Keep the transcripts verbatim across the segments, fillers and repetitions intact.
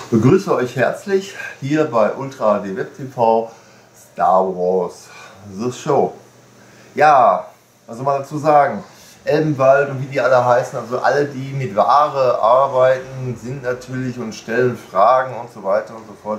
Begrüße euch herzlich hier bei Ultra D Web T V Star Wars The Show. Ja, was soll man dazu sagen? Elbenwald und wie die alle heißen, also alle, die mit Ware arbeiten, sind natürlich und stellen Fragen und so weiter und so fort.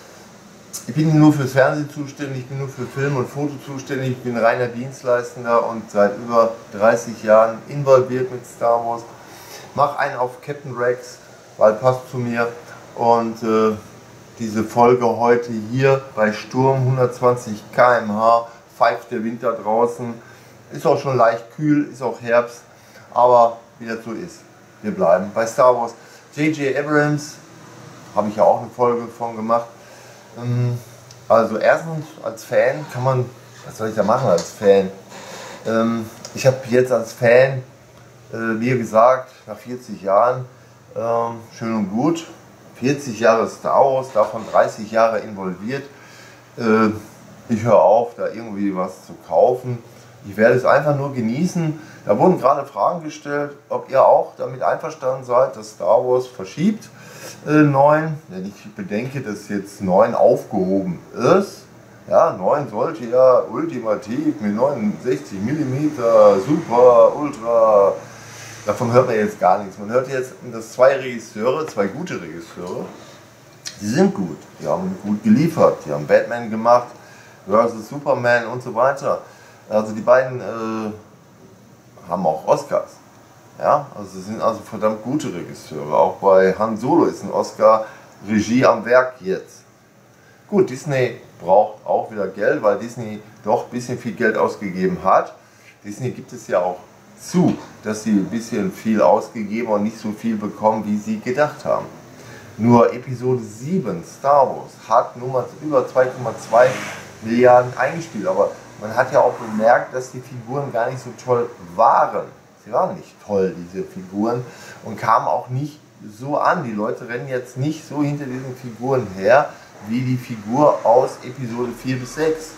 Ich bin nur fürs Fernsehen zuständig, ich bin nur für Film und Foto zuständig, ich bin reiner Dienstleistender und seit über dreißig Jahren involviert mit Star Wars. Mach einen auf Captain Rex, weil passt zu mir. Und äh, diese Folge heute hier bei Sturm hundertzwanzig Kilometer pro Stunde, pfeift der Winter draußen, ist auch schon leicht kühl, ist auch Herbst, aber wie das so ist, wir bleiben bei Star Wars. J J Abrams, habe ich ja auch eine Folge von gemacht. Ähm, also erstens als Fan kann man, was soll ich da machen als Fan? Ähm, ich habe jetzt als Fan, äh, wie gesagt, nach vierzig Jahren, ähm, schön und gut, vierzig Jahre Star Wars, davon dreißig Jahre involviert. Äh, ich höre auf, da irgendwie was zu kaufen. Ich werde es einfach nur genießen. Da wurden gerade Fragen gestellt, ob ihr auch damit einverstanden seid, dass Star Wars verschiebt. Äh, neun, wenn ich bedenke, dass jetzt neun aufgehoben ist. Ja, neun sollte ja ultimativ mit neunundsechzig Millimeter, super, ultra. Davon hört man jetzt gar nichts. Man hört jetzt, dass zwei Regisseure, zwei gute Regisseure, die sind gut. Die haben gut geliefert. Die haben Batman gemacht versus Superman und so weiter. Also die beiden äh, haben auch Oscars. Ja, also sind also verdammt gute Regisseure. Auch bei Han Solo ist ein Oscar Regie am Werk jetzt. Gut, Disney braucht auch wieder Geld, weil Disney doch ein bisschen viel Geld ausgegeben hat. Disney gibt es ja auch zu, dass sie ein bisschen viel ausgegeben und nicht so viel bekommen, wie sie gedacht haben. Nur Episode sieben Star Wars hat nur mal über zwei Komma zwei Milliarden eingespielt, aber man hat ja auch bemerkt, dass die Figuren gar nicht so toll waren. Sie waren nicht toll, diese Figuren, und kamen auch nicht so an. Die Leute rennen jetzt nicht so hinter diesen Figuren her, wie die Figur aus Episode vier bis sechs.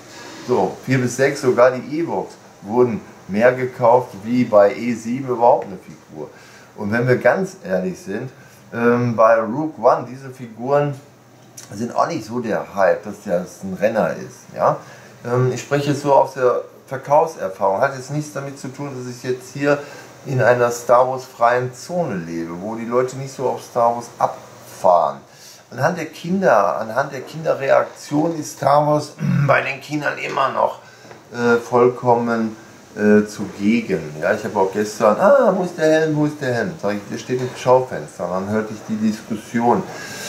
So, vier bis sechs, sogar die Ewoks wurden mehr gekauft wie bei E sieben überhaupt eine Figur. Und wenn wir ganz ehrlich sind, ähm, bei Rogue One, diese Figuren sind auch nicht so der Hype, dass das ein Renner ist. Ja? Ähm, ich spreche so aus der Verkaufserfahrung. Hat jetzt nichts damit zu tun, dass ich jetzt hier in einer Star Wars freien Zone lebe, wo die Leute nicht so auf Star Wars abfahren. Anhand der Kinder, anhand der Kinderreaktion ist Star Wars bei den Kindern immer noch äh, vollkommen Äh, zugegen. Ja, ich habe auch gestern, ah, wo ist der Helm, wo ist der Helm? Sag ich, der steht im Schaufenster. Dann hörte ich die Diskussion.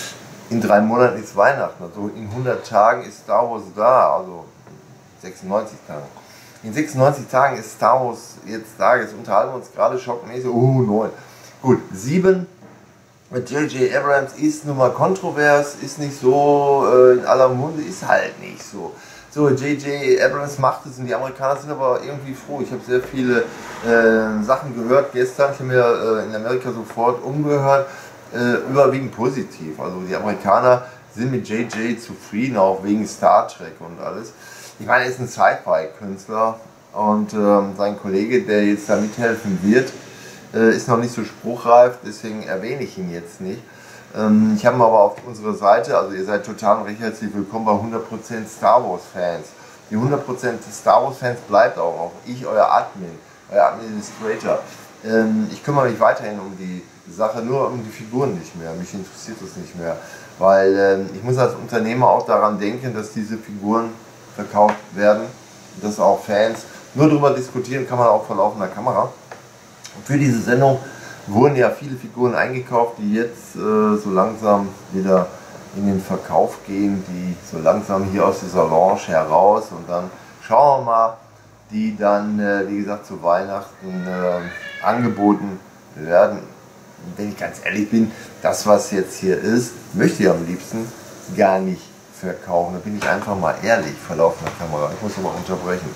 In drei Monaten ist Weihnachten, also in hundert Tagen ist Star Wars da, also sechsundneunzig Tagen. In sechsundneunzig Tagen ist Star Wars jetzt da, jetzt unterhalten wir uns gerade schockmäßig, oh, neun. Gut, sieben mit J J Abrams ist nun mal kontrovers, ist nicht so äh, in aller Munde, ist halt nicht so. So, J J Abrams macht es und die Amerikaner sind aber irgendwie froh. Ich habe sehr viele äh, Sachen gehört gestern, ich habe mir äh, in Amerika sofort umgehört, äh, überwiegend positiv. Also die Amerikaner sind mit J J zufrieden, auch wegen Star Trek und alles. Ich meine, er ist ein Sci-Fi-Künstler und äh, sein Kollege, der jetzt da mithelfen wird, äh, ist noch nicht so spruchreif, deswegen erwähne ich ihn jetzt nicht. Ich habe aber auf unserer Seite, also ihr seid total recht herzlich willkommen bei hundert Prozent Star Wars Fans. Die hundert Prozent Star Wars Fans bleibt auch, auch ich, euer Admin, euer Administrator. Ich kümmere mich weiterhin um die Sache, nur um die Figuren nicht mehr. Mich interessiert das nicht mehr, weil ich muss als Unternehmer auch daran denken, dass diese Figuren verkauft werden, dass auch Fans nur darüber diskutieren kann man auch vor laufender Kamera. Und für diese Sendung wurden ja viele Figuren eingekauft, die jetzt äh, so langsam wieder in den Verkauf gehen, die so langsam hier aus dieser Lounge heraus, und dann schauen wir mal, die dann, äh, wie gesagt, zu Weihnachten äh, angeboten werden. Und wenn ich ganz ehrlich bin, das, was jetzt hier ist, möchte ich am liebsten gar nicht verkaufen. Da bin ich einfach mal ehrlich vor laufender Kamera. Ich muss aber unterbrechen.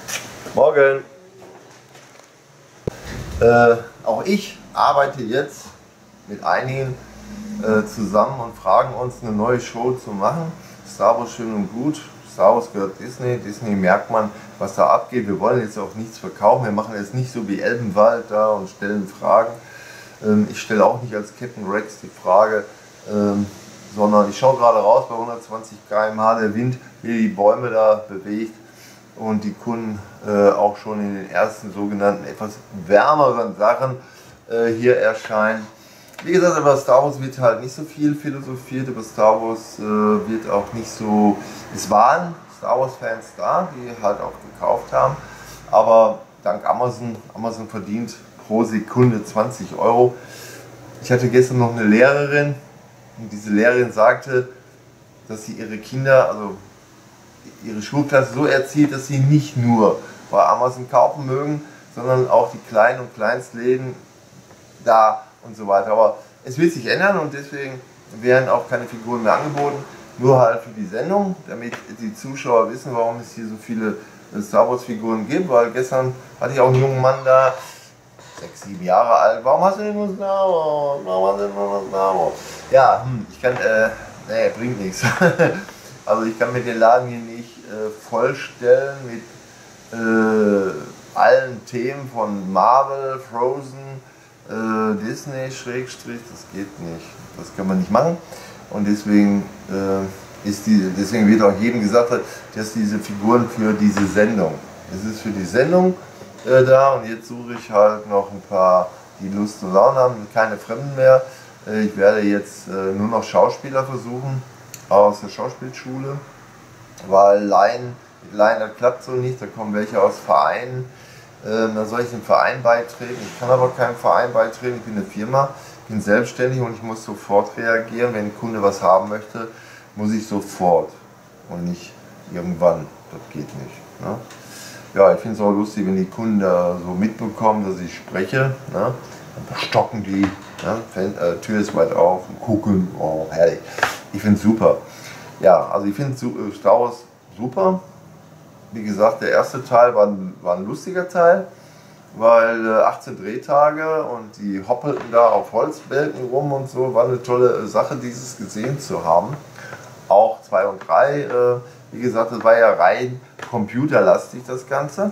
Morgen! Äh, auch ich arbeite jetzt mit einigen äh, zusammen und fragen uns, eine neue Show zu machen. Star Wars schön und gut, Star Wars gehört Disney, Disney merkt man, was da abgeht. Wir wollen jetzt auch nichts verkaufen, wir machen jetzt nicht so wie Elbenwald da und stellen Fragen. Ähm, ich stelle auch nicht als Captain Rex die Frage, ähm, sondern ich schaue gerade raus bei hundertzwanzig Kilometer pro Stunde, der Wind, wie die Bäume da bewegt und die Kunden äh, auch schon in den ersten sogenannten etwas wärmeren Sachen äh, hier erscheinen. Wie gesagt, über Star Wars wird halt nicht so viel philosophiert, über Star Wars äh, wird auch nicht so, es waren Star Wars Fans da, die halt auch gekauft haben, aber dank Amazon, Amazon verdient pro Sekunde zwanzig Euro. Ich hatte gestern noch eine Lehrerin und diese Lehrerin sagte, dass sie ihre Kinder, also ihre Schulklasse so erzieht, dass sie nicht nur bei Amazon kaufen mögen, sondern auch die kleinen und Kleinstläden da und so weiter. Aber es wird sich ändern und deswegen werden auch keine Figuren mehr angeboten, nur halt für die Sendung, damit die Zuschauer wissen, warum es hier so viele Star Wars Figuren gibt, weil gestern hatte ich auch einen jungen Mann da, sechs, sieben Jahre alt, warum hast du denn nur Star Wars? Warum hast du denn nur Star Wars? Ja, hm, ich kann, äh, nee, bringt nichts. Also ich kann mir den Laden hier nicht äh, vollstellen mit äh, allen Themen von Marvel, Frozen, äh, Disney, Schrägstrich, das geht nicht. Das kann man nicht machen und deswegen äh, ist die, deswegen wird auch jedem gesagt, dass diese Figuren für diese Sendung, es ist für die Sendung äh, da und jetzt suche ich halt noch ein paar, die Lust und Laune haben, keine Fremden mehr. Äh, ich werde jetzt äh, nur noch Schauspieler versuchen aus der Schauspielschule, weil Laien, mit Laien, das klappt so nicht, da kommen welche aus Vereinen, ähm, da soll ich dem Verein beitreten, ich kann aber keinem Verein beitreten, ich bin eine Firma, ich bin selbstständig und ich muss sofort reagieren, wenn ein Kunde was haben möchte, muss ich sofort und nicht irgendwann, das geht nicht. Ne? Ja, ich finde es auch lustig, wenn die Kunden da so mitbekommen, dass ich spreche, ne? Dann stocken die, ne? Fan, äh, Tür ist weit auf und gucken, oh herrlich. Ich finde es super. Ja, also ich finde Star Wars super. Wie gesagt, der erste Teil war ein, war ein lustiger Teil, weil äh, achtzehn Drehtage und die hoppelten da auf Holzbälken rum und so, war eine tolle äh, Sache, dieses gesehen zu haben. Auch zwei und drei, äh, wie gesagt, das war ja rein computerlastig das Ganze.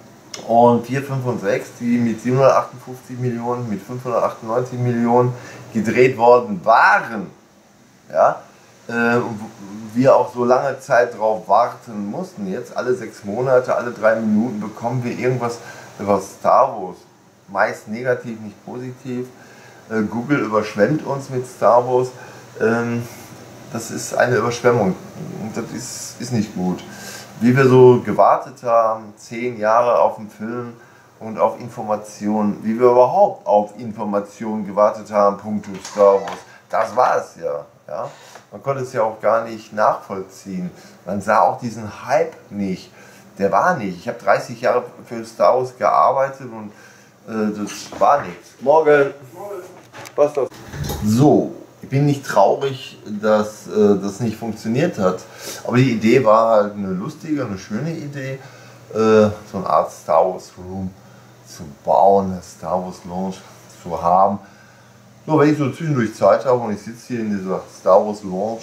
Und vier, fünf und sechs, die mit siebenhundertachtundfünfzig Millionen, mit fünfhundertachtundneunzig Millionen gedreht worden waren, ja, äh, und wir auch so lange Zeit drauf warten mussten. Jetzt alle sechs Monate, alle drei Minuten bekommen wir irgendwas über Star Wars. Meist negativ, nicht positiv. Äh, Google überschwemmt uns mit Star Wars. Ähm, das ist eine Überschwemmung und das ist, ist nicht gut. Wie wir so gewartet haben, zehn Jahre auf den Film und auf Informationen, wie wir überhaupt auf Informationen gewartet haben, punkto Star Wars, das war es ja. Ja? Man konnte es ja auch gar nicht nachvollziehen. Man sah auch diesen Hype nicht. Der war nicht. Ich habe dreißig Jahre für Star Wars gearbeitet und äh, das war nichts. Morgen! Was das? So, ich bin nicht traurig, dass äh, das nicht funktioniert hat. Aber die Idee war halt eine lustige, eine schöne Idee, äh, so eine Art Star Wars Room zu bauen, eine Star Wars Lounge zu haben. So, wenn ich so zwischendurch Zeit habe und ich sitze hier in dieser Star Wars Lounge,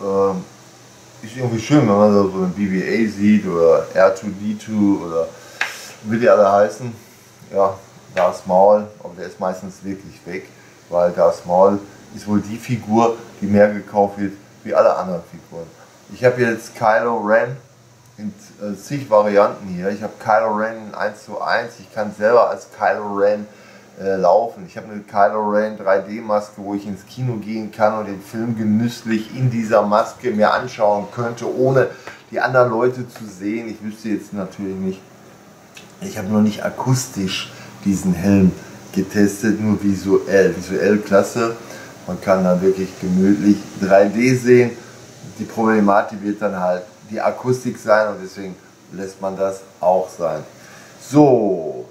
äh, ist irgendwie schön, wenn man da so ein B B A sieht oder R zwei D zwei oder wie die alle heißen. Ja, Darth Maul, aber der ist meistens wirklich weg, weil Darth Maul ist wohl die Figur, die mehr gekauft wird wie alle anderen Figuren. Ich habe jetzt Kylo Ren in äh, zig Varianten hier. Ich habe Kylo Ren eins zu eins, ich kann selber als Kylo Ren Äh, laufen. Ich habe eine Kylo Ren drei D Maske, wo ich ins Kino gehen kann und den Film genüsslich in dieser Maske mir anschauen könnte, ohne die anderen Leute zu sehen. Ich wüsste jetzt natürlich nicht, ich habe noch nicht akustisch diesen Helm getestet, nur visuell. Visuell klasse, man kann dann wirklich gemütlich drei D sehen. Die Problematik wird dann halt die Akustik sein und deswegen lässt man das auch sein. So,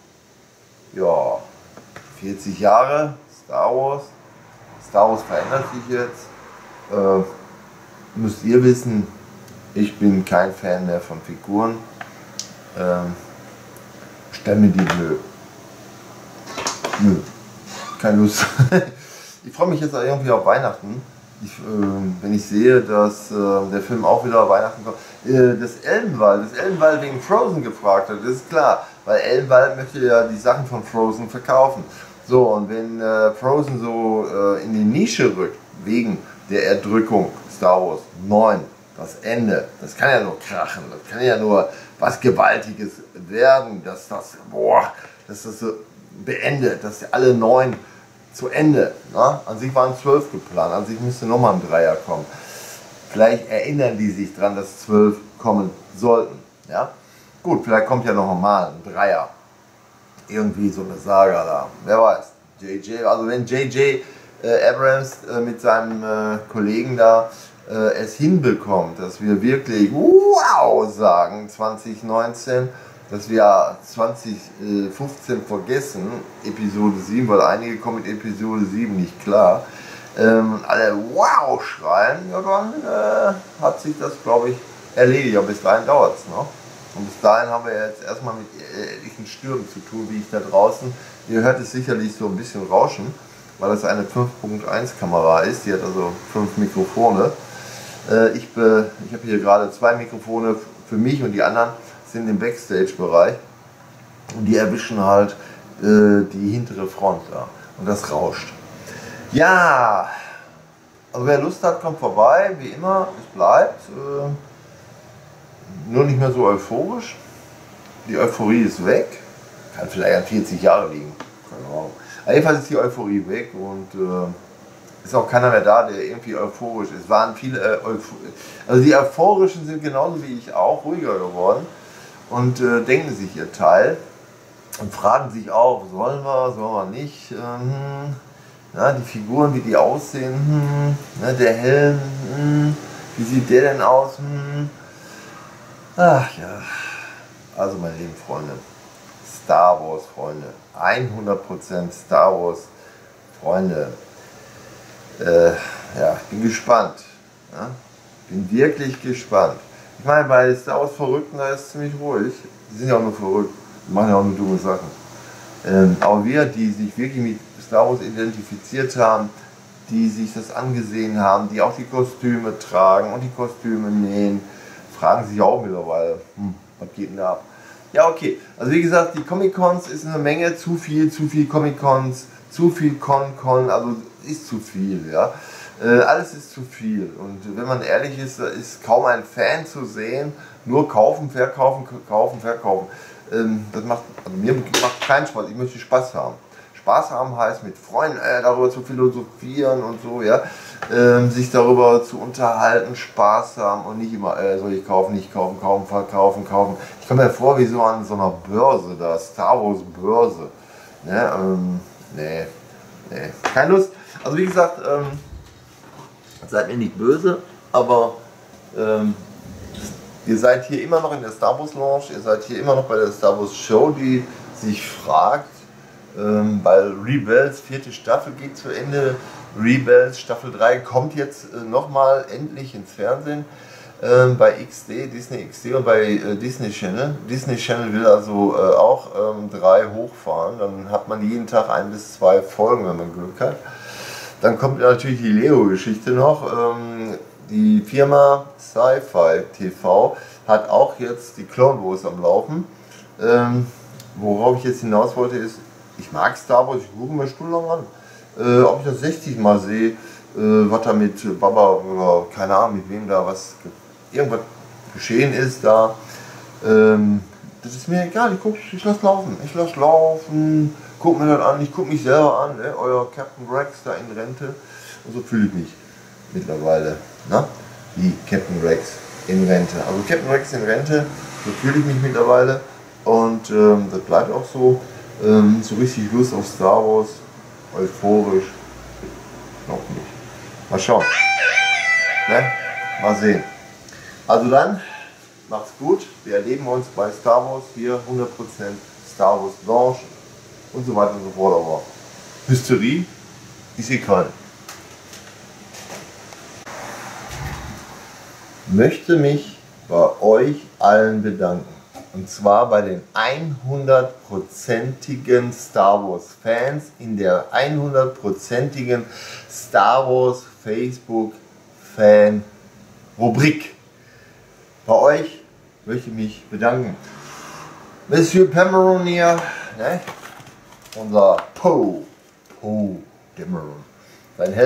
ja, vierzig Jahre Star Wars. Star Wars verändert sich jetzt. Äh, müsst ihr wissen, ich bin kein Fan mehr von Figuren. Ähm, stell mir die blöd. Nö, keine Lust. Ich freue mich jetzt irgendwie auf Weihnachten. Ich, äh, wenn ich sehe, dass äh, der Film auch wieder auf Weihnachten kommt. Äh, das Elbenwald, das Elbenwald wegen Frozen gefragt hat, das ist klar. Weil Elbenwald möchte ja die Sachen von Frozen verkaufen. So, und wenn äh, Frozen so äh, in die Nische rückt, wegen der Erdrückung. Star Wars neun, das Ende. Das kann ja nur krachen, das kann ja nur was Gewaltiges werden, dass das, boah, dass das so beendet, dass alle neun zu Ende. Na? An sich waren zwölf geplant, an sich müsste nochmal ein Dreier kommen. Vielleicht erinnern die sich daran, dass zwölf kommen sollten. Ja? Gut, vielleicht kommt ja noch einmal ein Dreier. Irgendwie so eine Saga da. Wer weiß. J J, also wenn J J äh, Abrams äh, mit seinem äh, Kollegen da äh, es hinbekommt, dass wir wirklich wow sagen zwanzig neunzehn, dass wir zwanzig fünfzehn vergessen, Episode sieben, weil einige kommen mit Episode sieben nicht klar, ähm, und alle wow schreien, ja dann äh, hat sich das, glaube ich, erledigt. Aber bis dahin dauert es noch. Und bis dahin haben wir jetzt erstmal mit etlichen Stürmen zu tun, wie ich da draußen. Ihr hört es sicherlich so ein bisschen rauschen, weil das eine fünf Punkt eins Kamera ist. Die hat also fünf Mikrofone. Äh, ich be, ich habe hier gerade zwei Mikrofone für mich und die anderen sind im Backstage-Bereich. Und die erwischen halt äh, die hintere Front da. Und das rauscht. Ja, also wer Lust hat, kommt vorbei. Wie immer, es bleibt. Äh, nur nicht mehr so euphorisch. Die Euphorie ist weg. Kann vielleicht an vierzig Jahre liegen. Keine Ahnung. Aber jedenfalls ist die Euphorie weg und äh, ist auch keiner mehr da, der irgendwie euphorisch ist. Es waren viele, äh, also die Euphorischen sind genauso wie ich auch ruhiger geworden und äh, denken sich ihr Teil und fragen sich auch, sollen wir, sollen wir nicht. Ähm, ja, die Figuren, wie die aussehen, hm, ne, der Helm, hm, wie sieht der denn aus? Hm. Ach ja, also meine lieben Freunde, Star Wars Freunde, hundert Prozent Star Wars Freunde, äh, ja, ich bin gespannt, ja? Bin wirklich gespannt. Ich meine, bei Star Wars Verrückten, da ist es ziemlich ruhig, die sind ja auch nur verrückt, die machen ja auch nur dumme Sachen. Ähm, aber wir, die sich wirklich mit Star Wars identifiziert haben, die sich das angesehen haben, die auch die Kostüme tragen und die Kostüme nähen, fragen sich auch mittlerweile, hm, was geht denn da ab? Ja, okay, also wie gesagt, die Comic-Cons ist eine Menge, zu viel, zu viel Comic-Cons, zu viel Con-Con, also ist zu viel, ja. Äh, alles ist zu viel und wenn man ehrlich ist, da ist kaum ein Fan zu sehen, nur kaufen, verkaufen, kaufen, verkaufen. Ähm, das macht, also mir macht keinen Spaß, ich möchte Spaß haben. Spaß haben heißt mit Freunden äh, darüber zu philosophieren und so, ja, ähm, sich darüber zu unterhalten, Spaß haben und nicht immer, äh, soll ich kaufen, nicht kaufen, kaufen, verkaufen, kaufen. Ich komme mir vor wie so an so einer Börse, da Star Wars Börse. Ne, ähm, nee, nee, keine Lust. Also wie gesagt, ähm, seid mir nicht böse, aber ähm, ihr seid hier immer noch in der Star Wars Lounge, ihr seid hier immer noch bei der Star Wars Show, die sich fragt, Ähm, weil Rebels vierte Staffel geht zu Ende. Rebels Staffel drei kommt jetzt äh, nochmal endlich ins Fernsehen ähm, bei X D, Disney X D und bei äh, Disney Channel. Disney Channel will also äh, auch ähm, drei hochfahren. Dann hat man jeden Tag ein bis zwei Folgen, wenn man Glück hat. Dann kommt natürlich die Lego-Geschichte noch. Ähm, die Firma Sci-Fi T V hat auch jetzt die Clone Wars am Laufen. Ähm, worauf ich jetzt hinaus wollte ist, ich mag Star Wars, ich gucke mir stundenlang an. Äh, ob ich das sechzig Mal sehe, äh, was da mit Baba oder keine Ahnung mit wem da was irgendwas geschehen ist da. Ähm, das ist mir egal, ich, guck, ich lasse laufen. Ich lasse laufen, guck mir das an, ich gucke mich selber an, ne? Euer Captain Rex da in Rente. Und so fühle ich mich mittlerweile. Na? Wie Captain Rex in Rente. Also Captain Rex in Rente, so fühle ich mich mittlerweile. Und ähm, das bleibt auch so. Ähm, so richtig Lust auf Star Wars, euphorisch, noch nicht. Mal schauen. Ne? Mal sehen. Also dann, macht's gut. Wir erleben uns bei Star Wars hier, hundert Prozent Star Wars Lounge und so weiter und so fort. Aber Hysterie ist hier keine. Möchte mich bei euch allen bedanken. Und zwar bei den hundertprozentigen Star Wars Fans in der hundertprozentigen Star Wars Facebook Fan Rubrik. Bei euch möchte ich mich bedanken. Monsieur Dameron hier, ne? Unser Poe, Poe Dameron. Sein Helm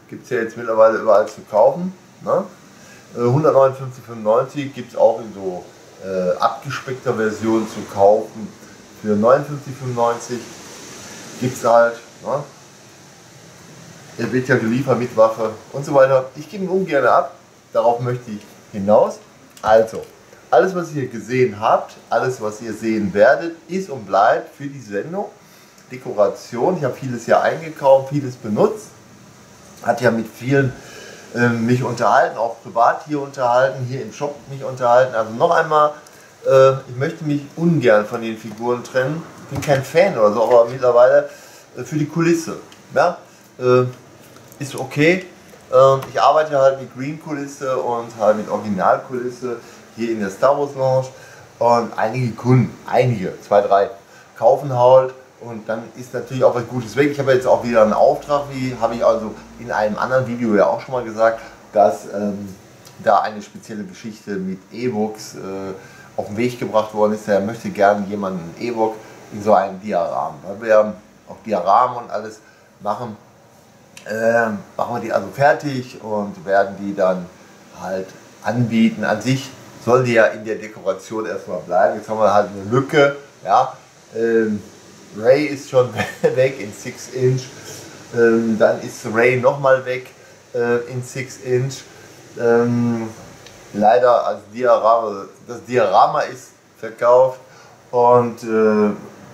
gibt es ja jetzt mittlerweile überall zu kaufen. Ne? Äh, hundertneunundfünfzig fünfundneunzig gibt es auch in so äh, abgespeckter Version zu kaufen. Für neunundfünfzig fünfundneunzig gibt es halt. Ne? Er wird ja geliefert mit Waffe und so weiter. Ich gebe ihn ungern ab, darauf möchte ich hinaus. Also, alles was ihr gesehen habt, alles was ihr sehen werdet, ist und bleibt für die Sendung Dekoration. Ich habe vieles ja eingekauft, vieles benutzt. Hat ja mit vielen äh, mich unterhalten, auch privat hier unterhalten, hier im Shop mich unterhalten. Also noch einmal, äh, ich möchte mich ungern von den Figuren trennen. Ich bin kein Fan oder so, aber mittlerweile äh, für die Kulisse. Ja? Äh, ist okay. Äh, ich arbeite halt mit Green-Kulisse und halt mit Originalkulisse hier in der Star Wars Lounge. Und einige Kunden, einige, zwei, drei, kaufen halt. Und dann ist natürlich auch was Gutes weg. Ich habe jetzt auch wieder einen Auftrag, wie habe ich also in einem anderen Video ja auch schon mal gesagt, dass ähm, da eine spezielle Geschichte mit E-Books äh, auf den Weg gebracht worden ist. Er möchte gerne jemanden ein E-Book in so einem Diarahmen. Weil wir auch Diaramen und alles machen, äh, machen wir die also fertig und werden die dann halt anbieten. An sich sollen die ja in der Dekoration erstmal bleiben. Jetzt haben wir halt eine Lücke. Ja, ähm, Ray ist schon weg in six inch, ähm, dann ist Ray nochmal weg äh, in six inch. Ähm, leider als Diorama, das Diorama ist verkauft und äh,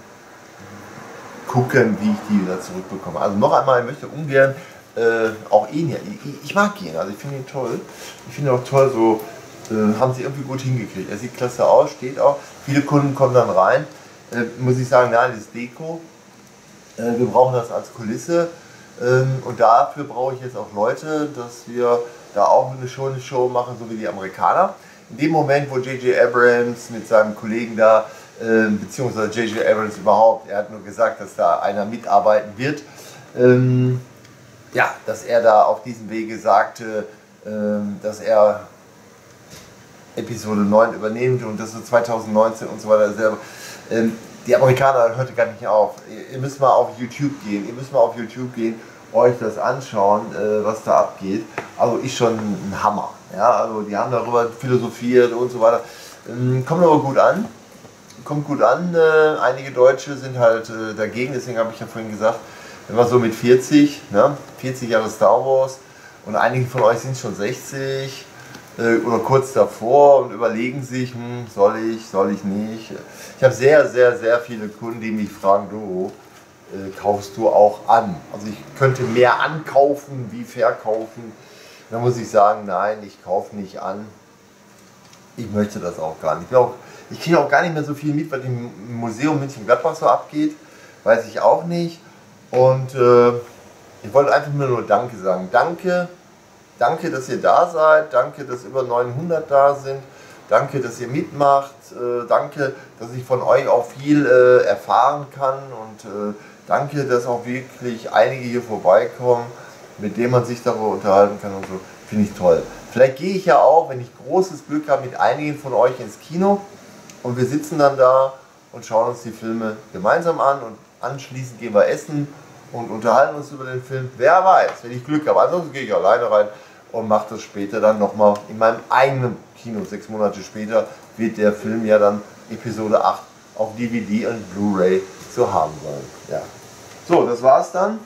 gucken, wie ich die wieder zurückbekomme. Also noch einmal, ich möchte ungern äh, auch ihn hier, ich, ich mag ihn, also ich finde ihn toll. Ich finde auch toll, so äh, haben sie irgendwie gut hingekriegt. Er sieht klasse aus, steht auch. Viele Kunden kommen dann rein. Äh, muss ich sagen, nein, das ist Deko. Äh, wir brauchen das als Kulisse ähm, und dafür brauche ich jetzt auch Leute, dass wir da auch eine schöne Show machen, so wie die Amerikaner. In dem Moment, wo J J Abrams mit seinem Kollegen da, äh, beziehungsweise J J Abrams überhaupt, er hat nur gesagt, dass da einer mitarbeiten wird, ähm, ja, dass er da auf diesem Wege sagte, ähm, dass er Episode neun übernimmt und das ist zweitausendneunzehn und so weiter selber. Ähm, die Amerikaner hört gar nicht auf. Ihr, ihr müsst mal auf YouTube gehen, ihr müsst mal auf YouTube gehen, euch das anschauen, äh, was da abgeht. Also ist schon ein Hammer. Ja, also die haben darüber philosophiert und so weiter. Ähm, kommt aber gut an. Kommt gut an. Äh, einige Deutsche sind halt äh, dagegen, deswegen habe ich ja vorhin gesagt, wenn man so mit vierzig, ne, vierzig Jahre Star Wars und einige von euch sind schon sechzig, oder kurz davor und überlegen sich, hm, soll ich, soll ich nicht. Ich habe sehr, sehr, sehr viele Kunden, die mich fragen, du, äh, kaufst du auch an? Also ich könnte mehr ankaufen wie verkaufen. Da muss ich sagen, nein, ich kaufe nicht an. Ich möchte das auch gar nicht. Ich, ich kriege auch gar nicht mehr so viel mit, was im Museum München-Gladbach so abgeht. Weiß ich auch nicht. Und äh, ich wollte einfach nur Danke sagen. Danke. Danke, dass ihr da seid, danke, dass über neunhundert da sind, danke, dass ihr mitmacht, äh, danke, dass ich von euch auch viel äh, erfahren kann und äh, danke, dass auch wirklich einige hier vorbeikommen, mit denen man sich darüber unterhalten kann und so, finde ich toll. Vielleicht gehe ich ja auch, wenn ich großes Glück habe, mit einigen von euch ins Kino und wir sitzen dann da und schauen uns die Filme gemeinsam an und anschließend gehen wir essen und unterhalten uns über den Film. Wer weiß, wenn ich Glück habe. Ansonsten gehe ich alleine rein und mache das später dann nochmal in meinem eigenen Kino. Sechs Monate später wird der Film ja dann Episode acht auf D V D und Blu-ray zu haben sein. Ja. So, das war's dann.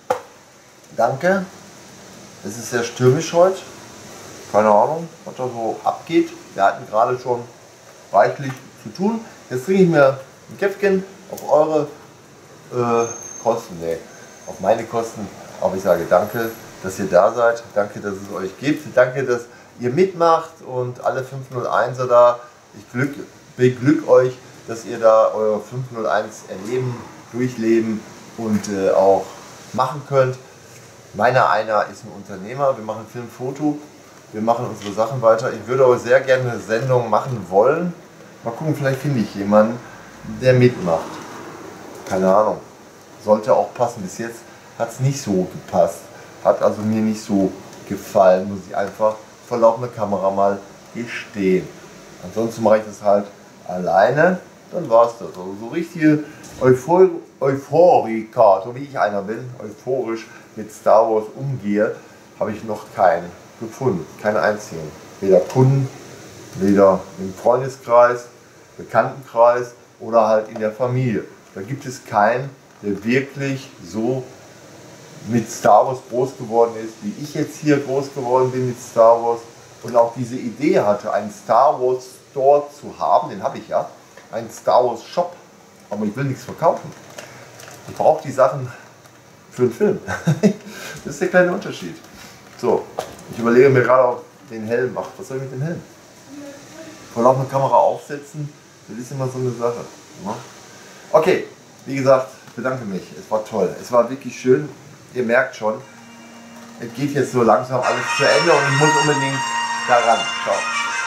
Danke. Es ist sehr stürmisch heute. Keine Ahnung, was da so abgeht. Wir hatten gerade schon reichlich zu tun. Jetzt trinke ich mir ein Käffchen auf eure äh, Kosten. Nee, auf meine Kosten. Aber ich sage danke, dass ihr da seid. Danke, dass es euch gibt. Danke, dass ihr mitmacht und alle fünfhunderteiner da. Ich glück, beglück euch, dass ihr da eure fünfhunderteins erleben, durchleben und äh, auch machen könnt. Meiner einer ist ein Unternehmer. Wir machen Film, Foto. Wir machen unsere Sachen weiter. Ich würde aber sehr gerne eine Sendung machen wollen. Mal gucken, vielleicht finde ich jemanden, der mitmacht. Keine Ahnung. Sollte auch passen. Bis jetzt hat es nicht so gepasst. Hat also mir nicht so gefallen, muss ich einfach vor laufender Kamera mal gestehen. Ansonsten mache ich das halt alleine, dann war es das. Also so richtige Euphor Euphoriker, so wie ich einer bin, euphorisch mit Star Wars umgehe, habe ich noch keinen gefunden, keinen einzigen. Weder Kunden, weder im Freundeskreis, Bekanntenkreis oder halt in der Familie. Da gibt es keinen, der wirklich so mit Star Wars groß geworden ist, wie ich jetzt hier groß geworden bin mit Star Wars und auch diese Idee hatte, einen Star Wars Store zu haben, den habe ich ja, einen Star Wars Shop, aber ich will nichts verkaufen. Ich brauche die Sachen für einen Film. Das ist der kleine Unterschied. So, ich überlege mir gerade, ob ich den Helm mache. Was soll ich mit dem Helm? Vor laufender Kamera aufsetzen, das ist immer so eine Sache. Okay, wie gesagt, ich bedanke mich. Es war toll. Es war wirklich schön. Ihr merkt schon, es geht jetzt so langsam alles zu Ende und ich muss unbedingt daran. Ciao.